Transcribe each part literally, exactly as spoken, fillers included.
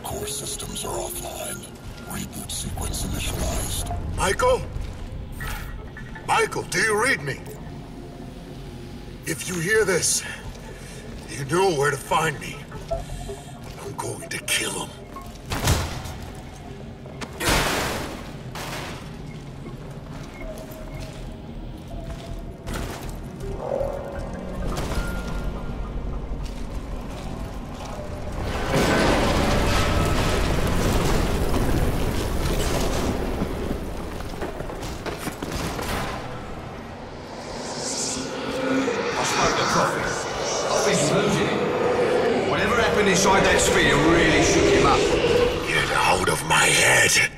core systems are offline. Reboot sequence initialized. Michael? Michael, do you read me? If you hear this, you know where to find me. I'm going to kill him. Inside that sphere really shook him up. Get out of my head!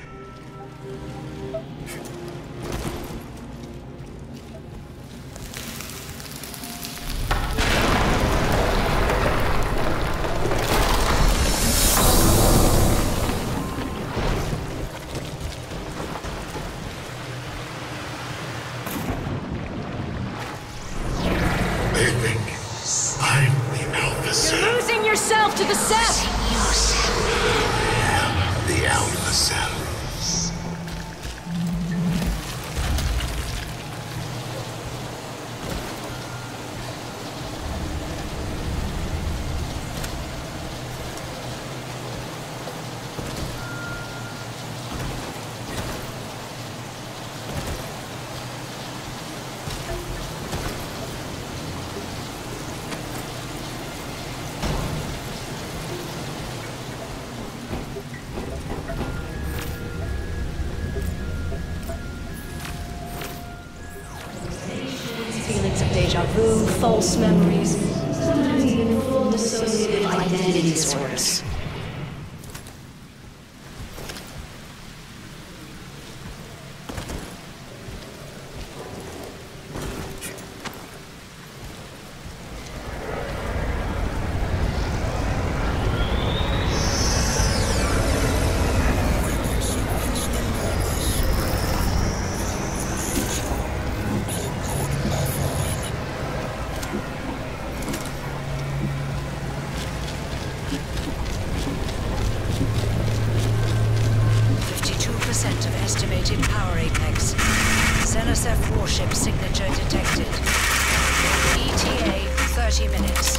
They think I'm the Alpha Cell. You're losing yourself to the Ceph! The Alpha Cell. Feelings of deja vu, false memories, sometimes even full dissociative identity disorders. Of estimated power apex. Xenoseph warship signature detected. E T A thirty minutes.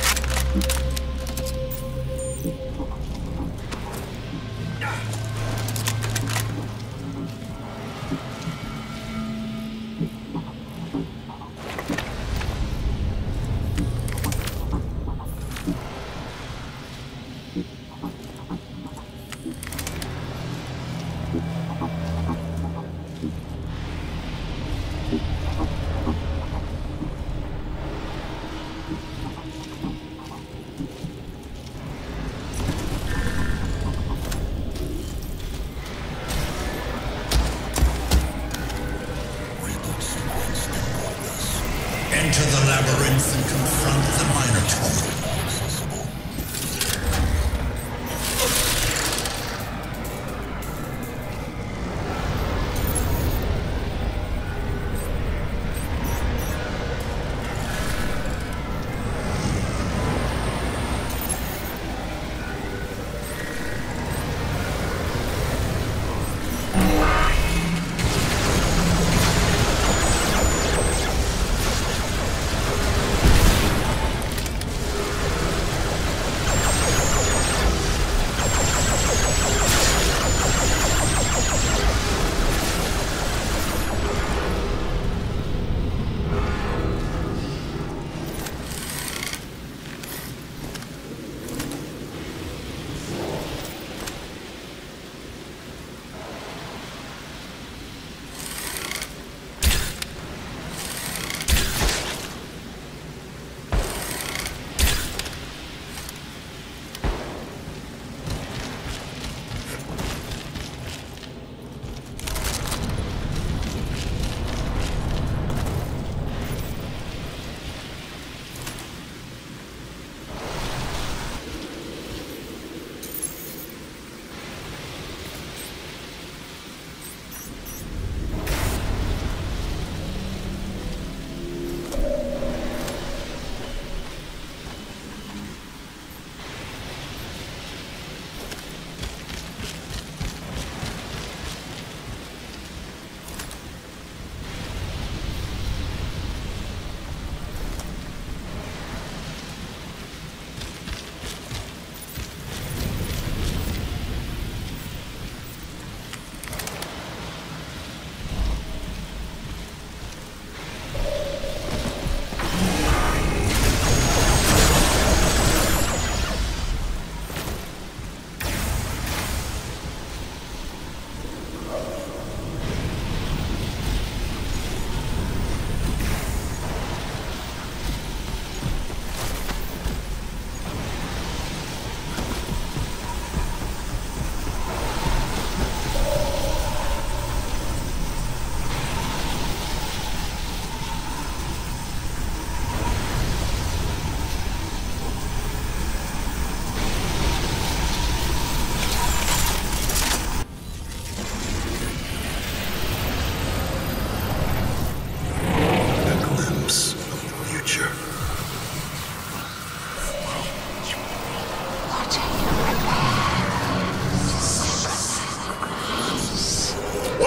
Enter the labyrinth and confront the Minotaur.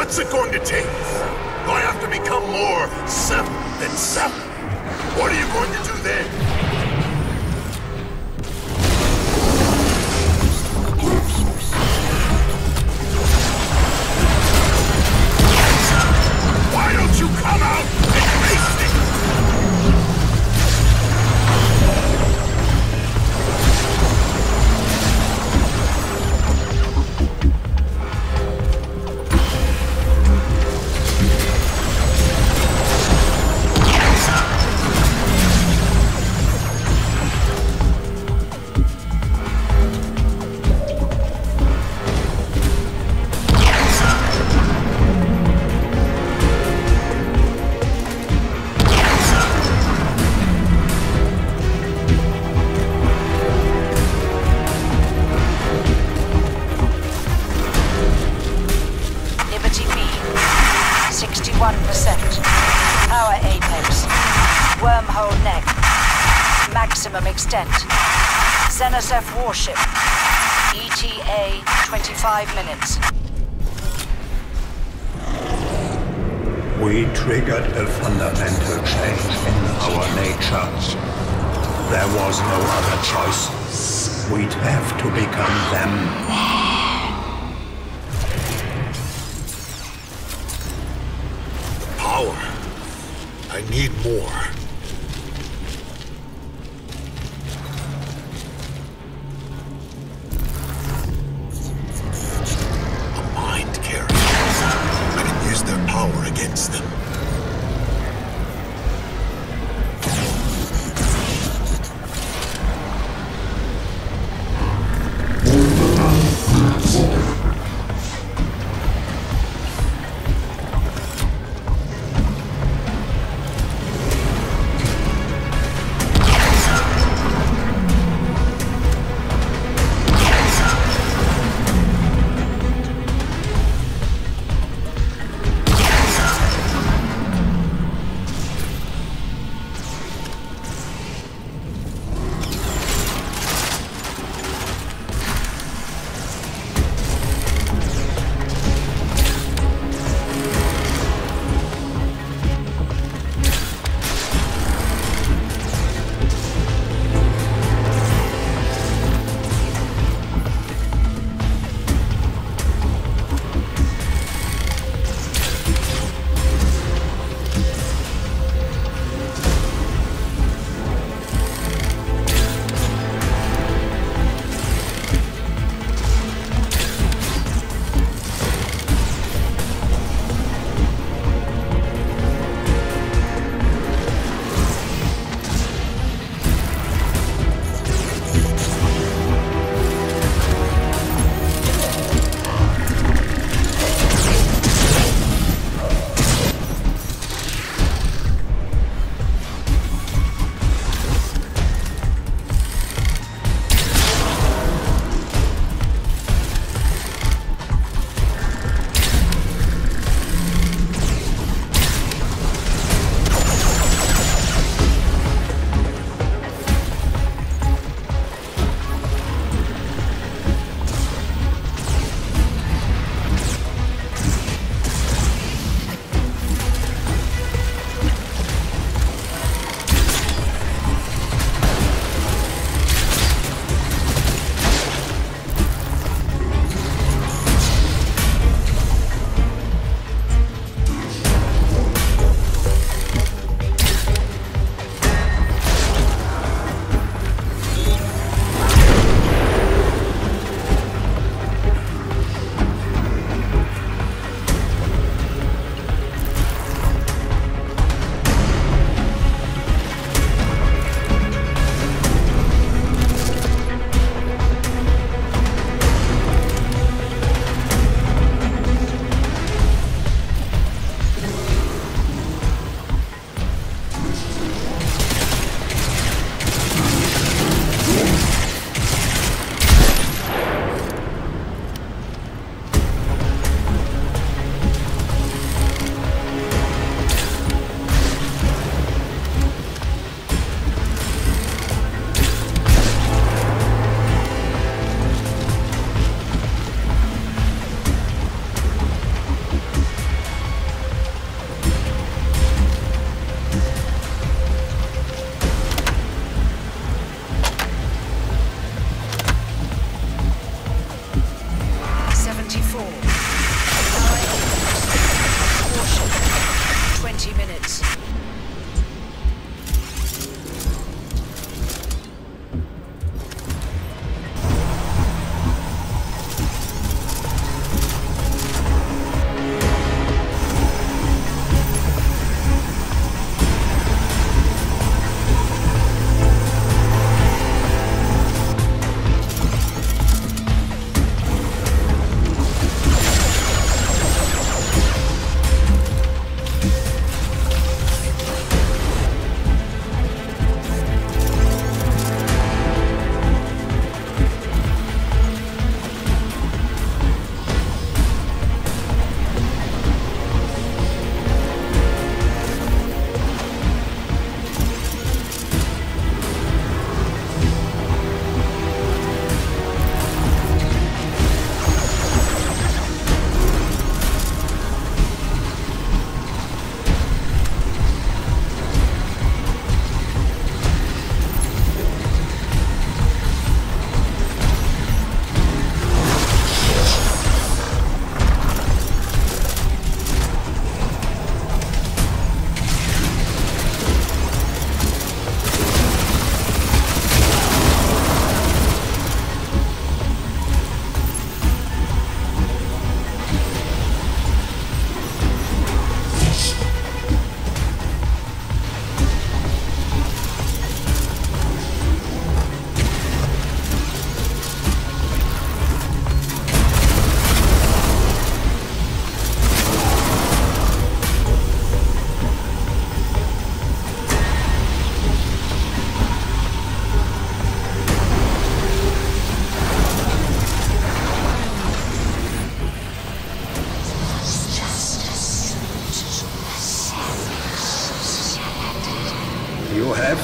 What's it going to take? Do I have to become more seven than seven? What are you going to do then? Why don't you come out and face me? Extent. N S F warship. E T A twenty-five minutes. We triggered a fundamental change in our nature. There was no other choice. We'd have to become them. Power. I need more. Against them.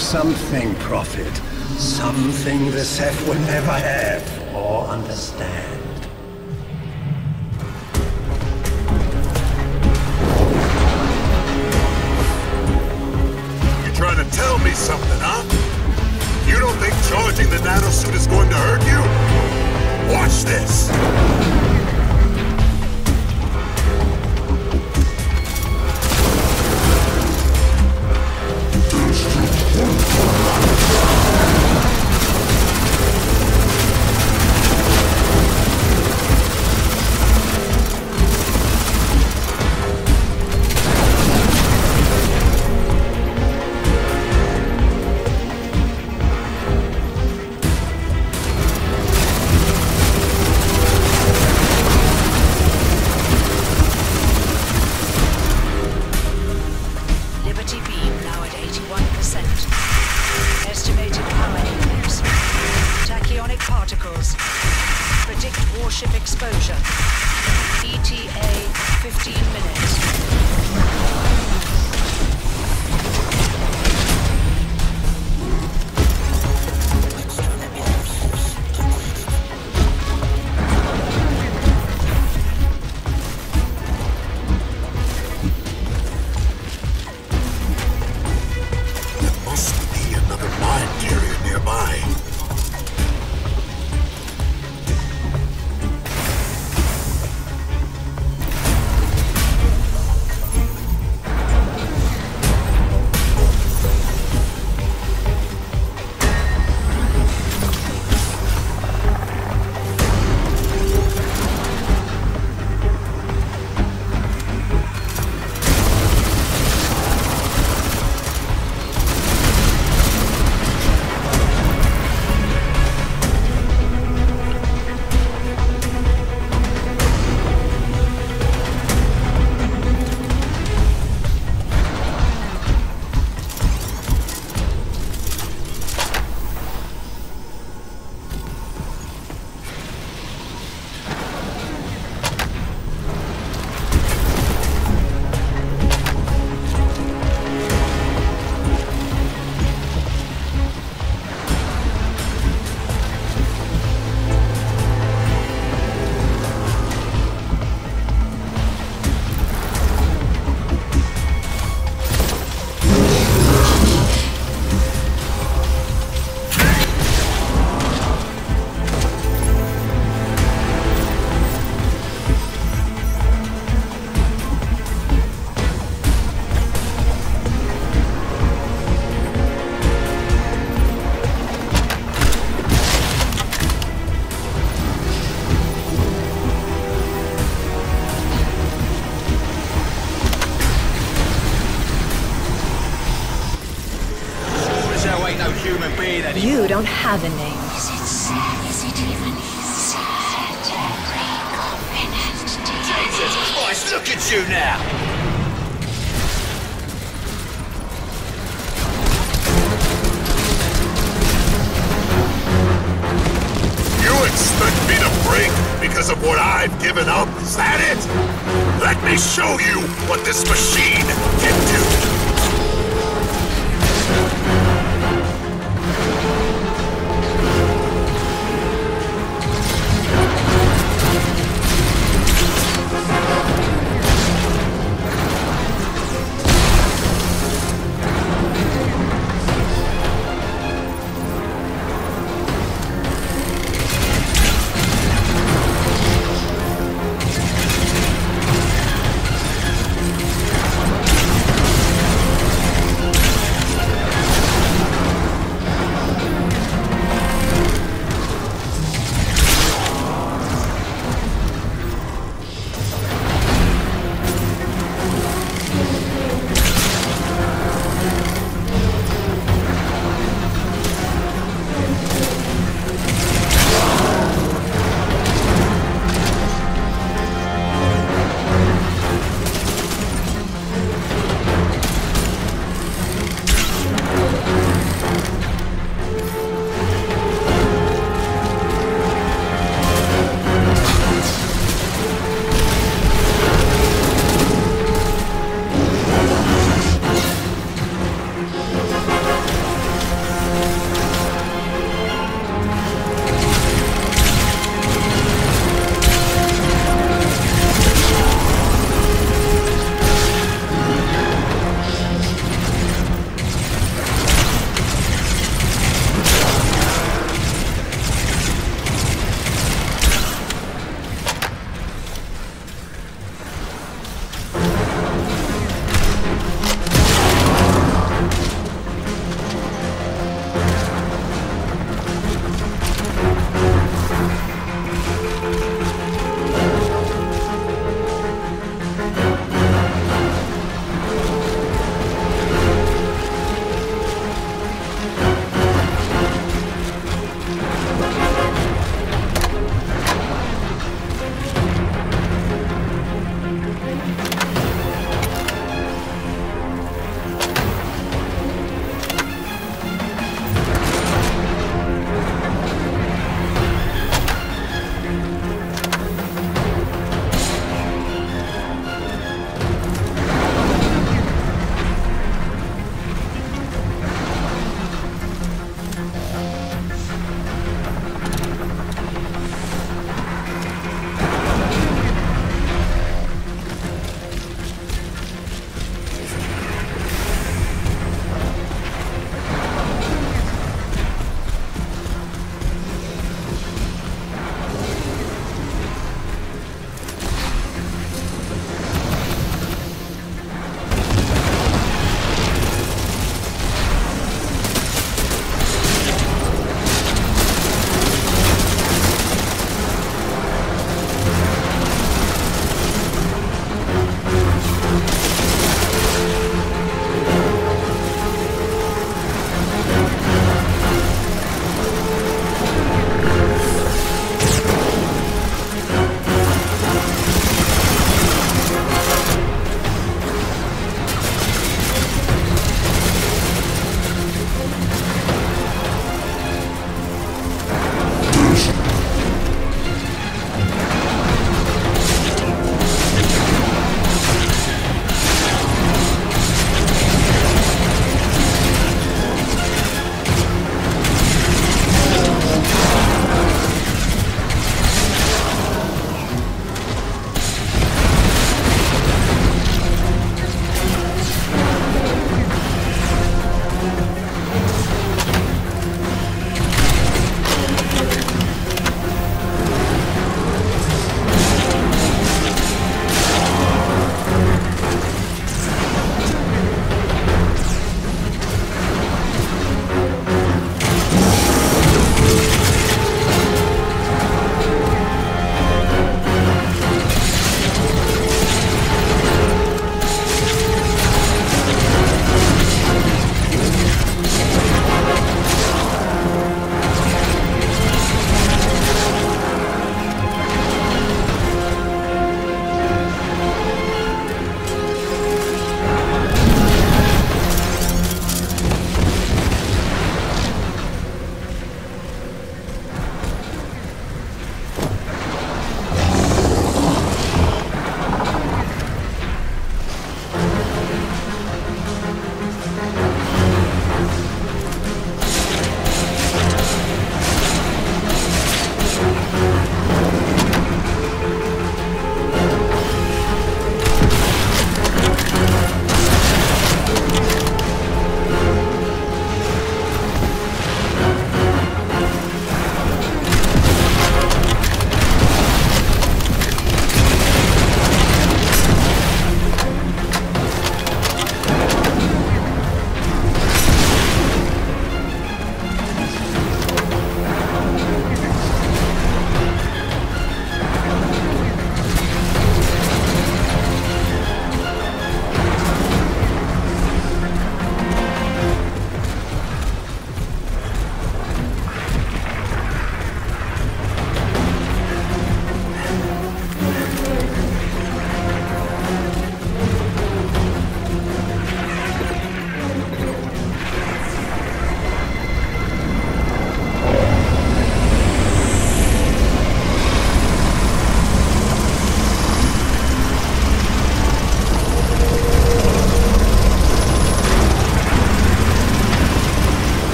something, Prophet. Something the Ceph will never have or understand. You're trying to tell me something, huh? You don't think charging the nanosuit is going to hurt you? Watch this! You don't have a name. Is it sad? Is it even sad to break covenant together? Jesus Christ, look at you now! You expect me to break because of what I've given up? Is that it? Let me show you what this machine can do!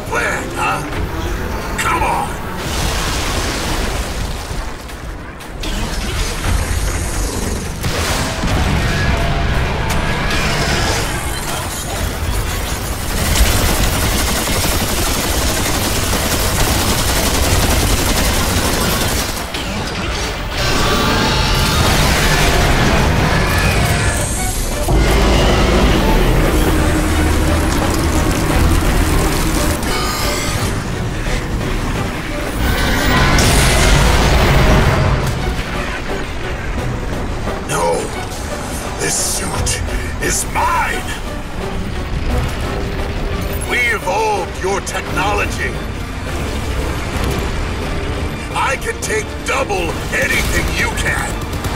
plan, huh? Come on! Technology. I can take double anything you can.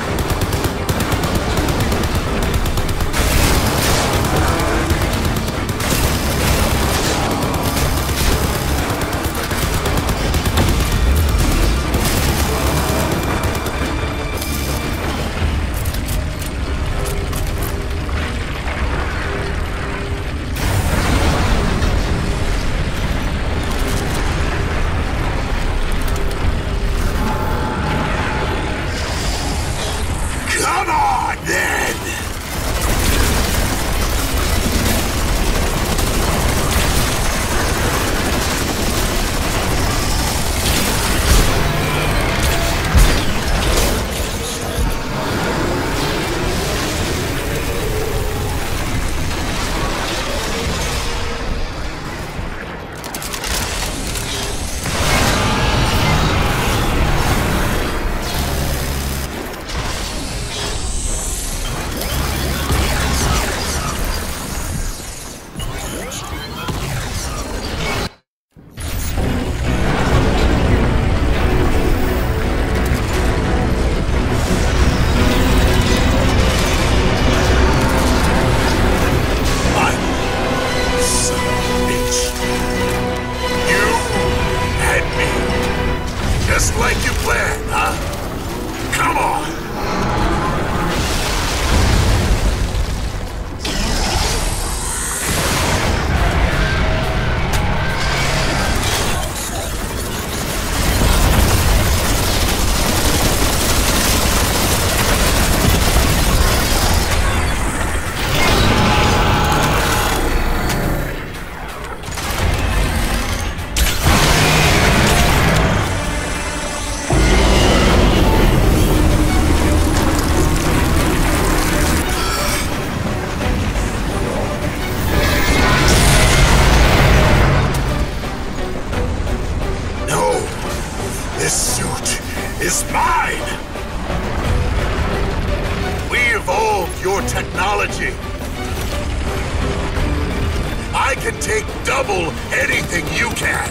Technology. I can take double anything you can.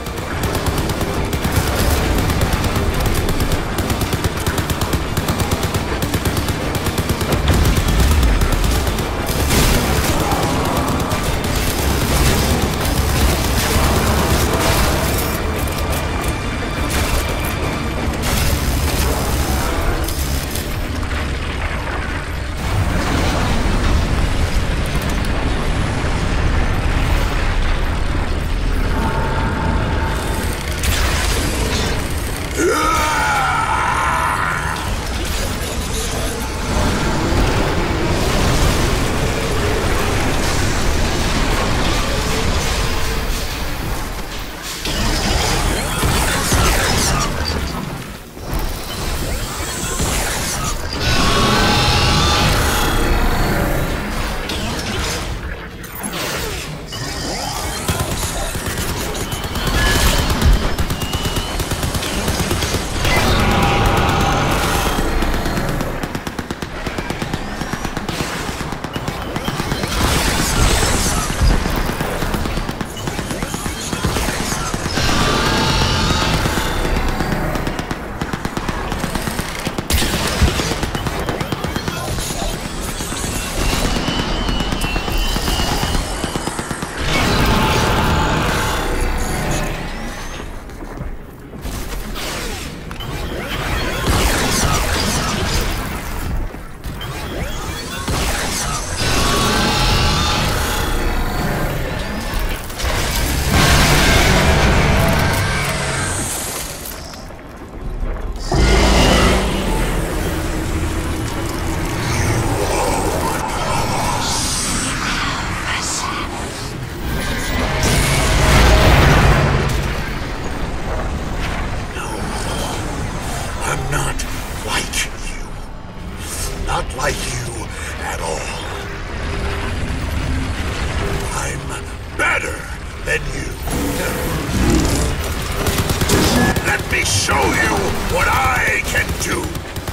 me show you what I can do!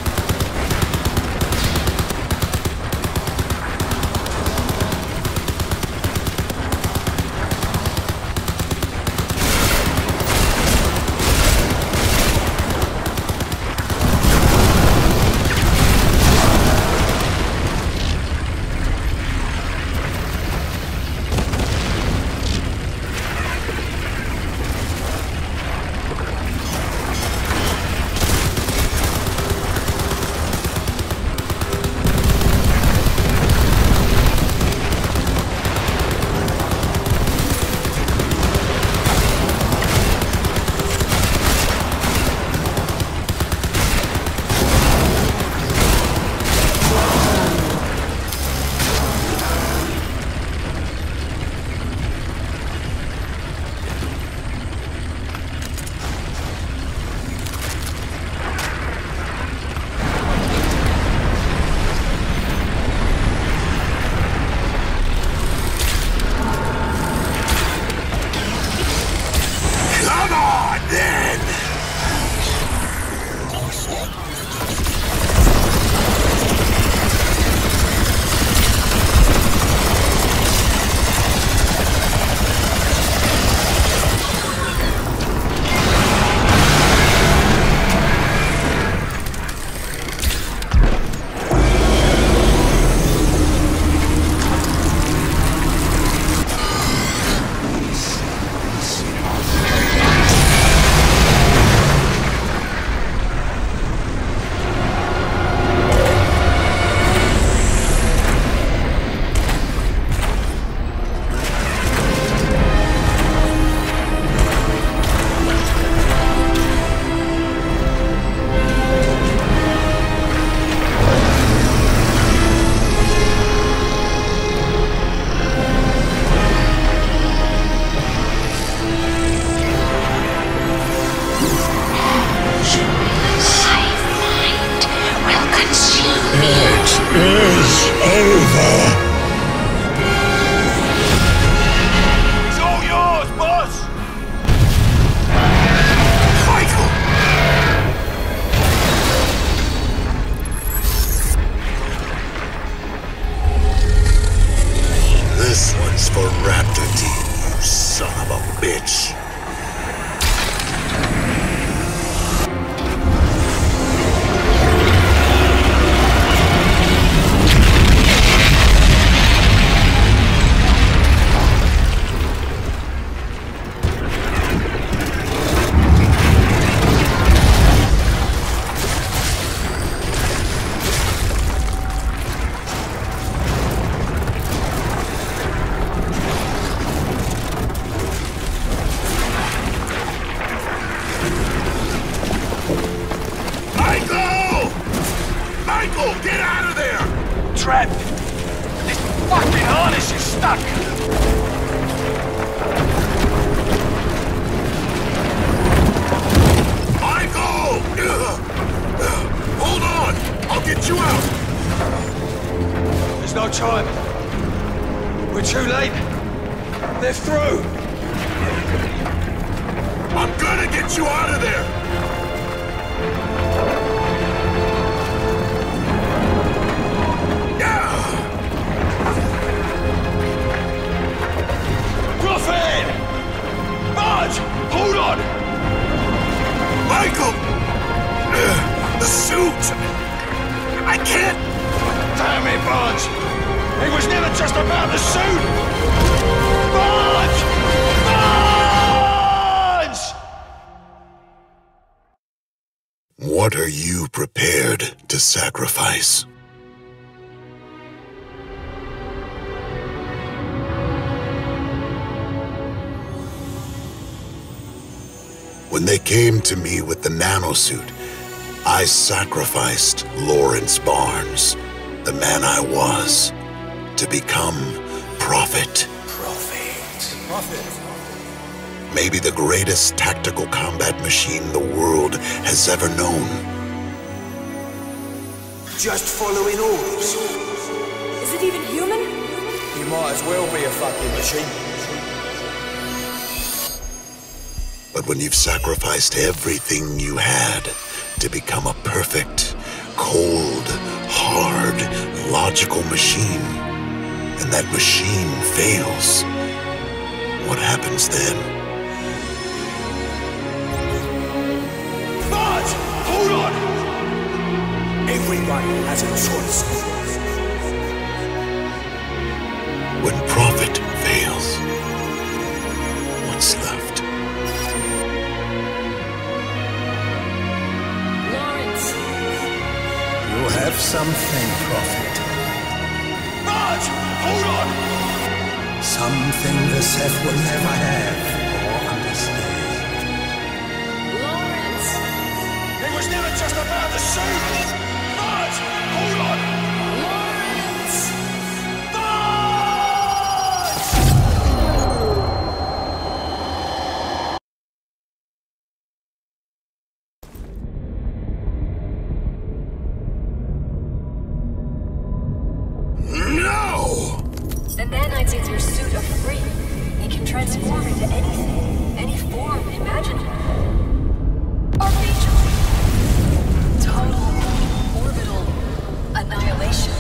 What are you prepared to sacrifice? When they came to me with the nanosuit, I sacrificed Lawrence Barnes, the man I was, to become Prophet. Prophet. Prophet. Maybe the greatest tactical combat machine the world has ever known. Just following orders. Is it even human? You might as well be a fucking machine. But when you've sacrificed everything you had to become a perfect, cold, hard, logical machine, and that machine fails, what happens then? But hold on! Everybody has a choice. When profit fails, what's left? Lawrence! You have something, Prophet. But hold on! Something the Seth will never have or understand. Lawrence! It was never just about the suit! But hold on! Lawrence! The nanites in your suit are free. They can transform into anything, any form imaginable. Our nature. Total, orbital annihilation.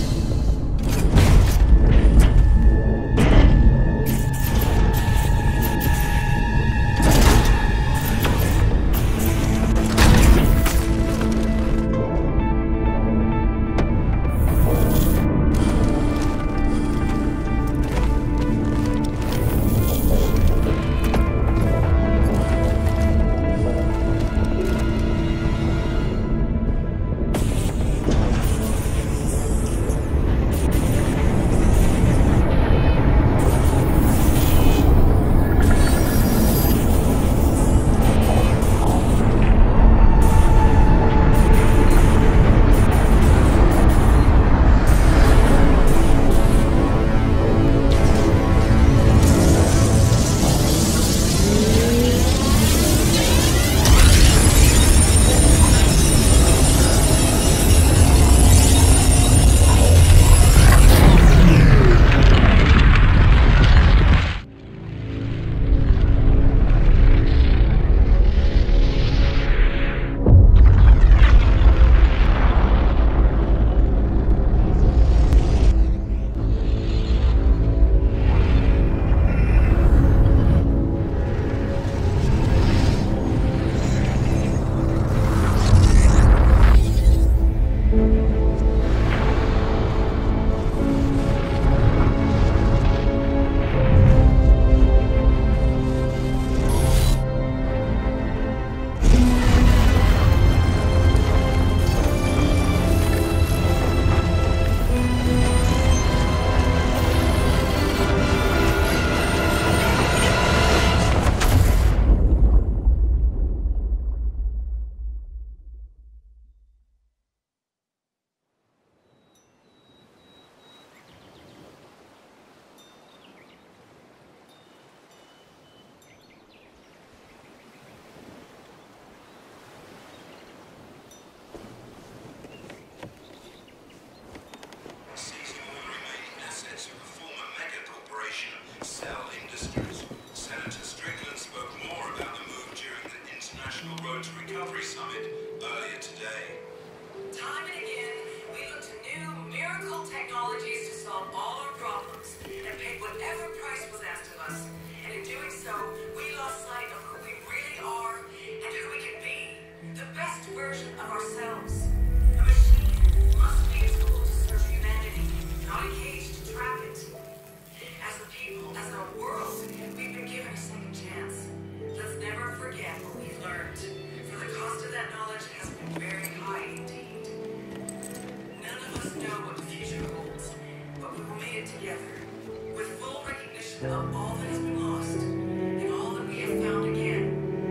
Of all that has been lost, and all that we have found again.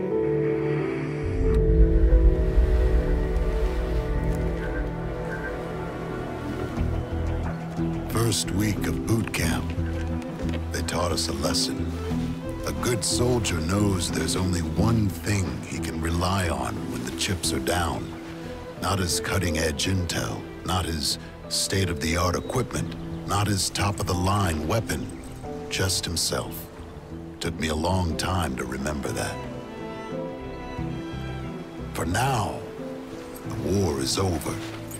First week of boot camp, they taught us a lesson. A good soldier knows there's only one thing he can rely on when the chips are down. Not his cutting-edge intel, not his state-of-the-art equipment, not his top-of-the-line weapon. Just himself. Took me a long time to remember that. For now, the war is over.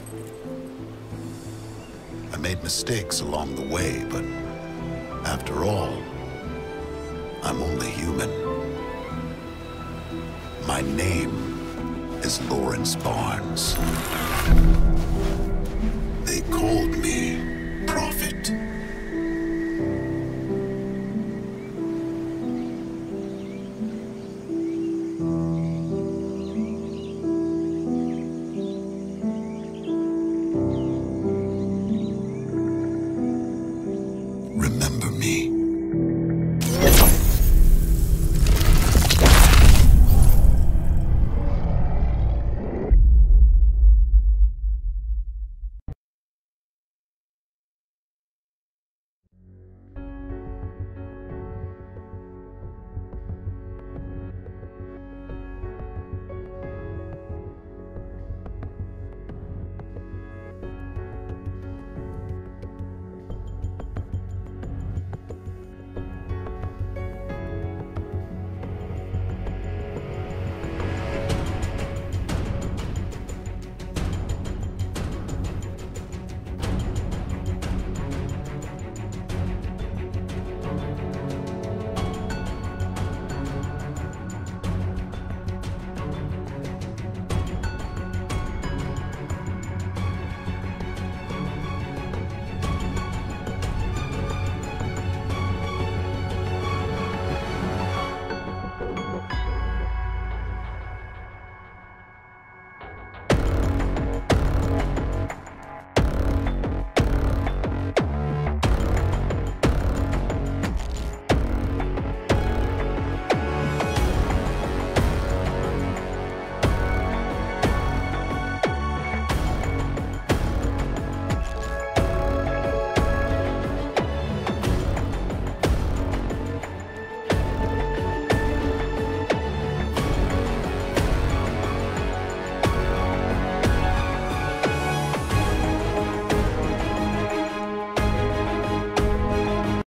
I made mistakes along the way, but after all, I'm only human. My name is Lawrence Barnes. They called me